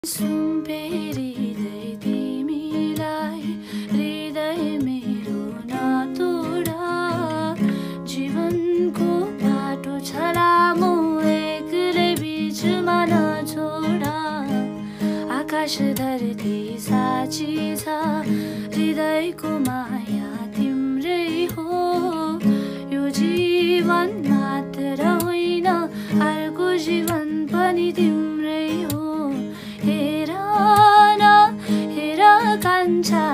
सुम्पेरिँदै तिमीलाई हृदय मेरो नतोडा। जीवनको बाटो छ लामो, एक्लै बिचमा नछोडा। आकाश धरती साँची छ, हृदयको माया तिम्रै हो। यो जीवन मात्र होइन, अर्को जीवन पनि तिम्रै हो। हेर न हेर कान्छा,